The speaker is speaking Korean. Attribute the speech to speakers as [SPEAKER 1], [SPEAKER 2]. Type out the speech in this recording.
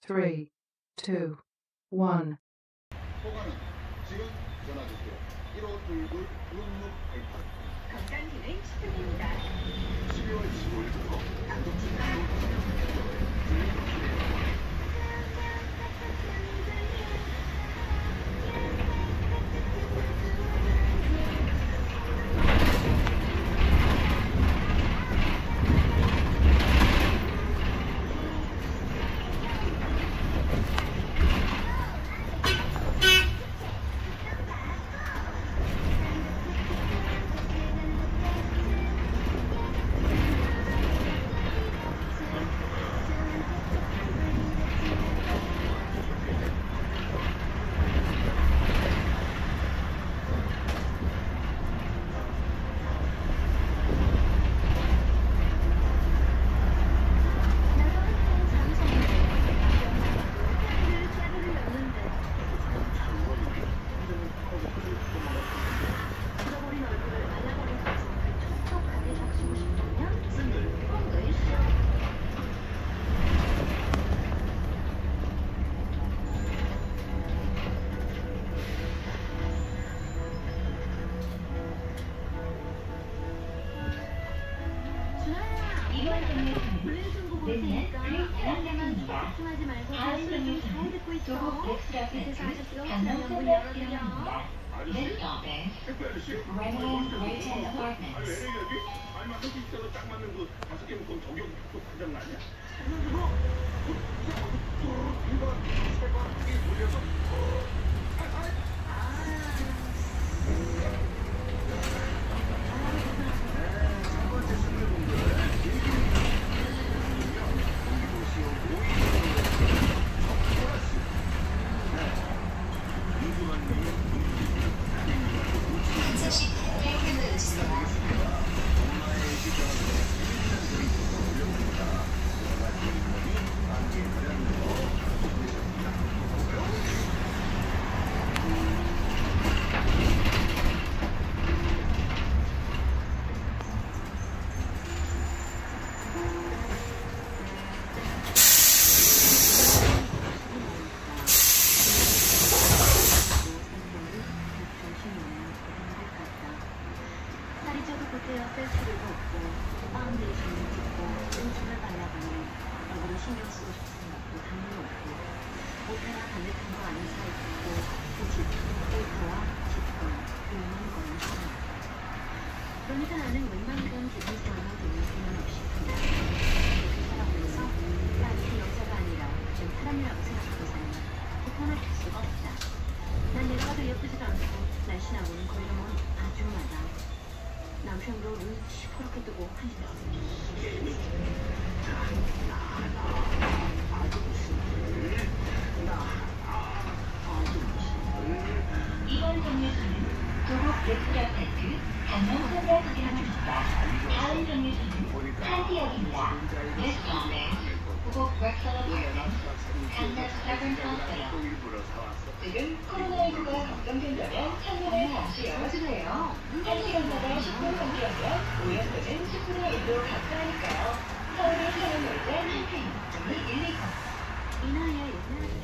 [SPEAKER 1] 3, 2, 1.
[SPEAKER 2] 소가는 지금 전화주세요. 1522 6688.
[SPEAKER 3] 건강기능 시스템입니다.
[SPEAKER 2] 12월 15일부터 단독주행으로
[SPEAKER 3] 도곡렉슬아파트.강남세브란스병원.
[SPEAKER 4] 래미안.그레이튼.아파트.
[SPEAKER 3] 그러니까 나는 웬만한 기분 상황을 보는 생각 없이 그냥 그렇게 살아오면서 난 여자가 아니라 좀 사람이라고 생각하고서는 불편할 수가 없다. 난 내가 봐도 예쁘지도 않고 날씬하고는 걸려면 아주 많아. 남편도 눈 시퍼렇게 뜨고 한심했어.
[SPEAKER 4] 이번 정류소는 도곡렉슬아파트 강남세브란스병원입니다. 다음 정류소는 한티역입니다. This stop is 도곡렉슬아파트 강남세브란스병원. 지금 코로나19가 걱정된다면 창문을 잠시 열어주세요. 1시간마다 10분 정지하면 오염도는 10분의 1로 감소하니까요. 서울의 사용 열자 캠페인 120.
[SPEAKER 3] 이 나이에 옛날에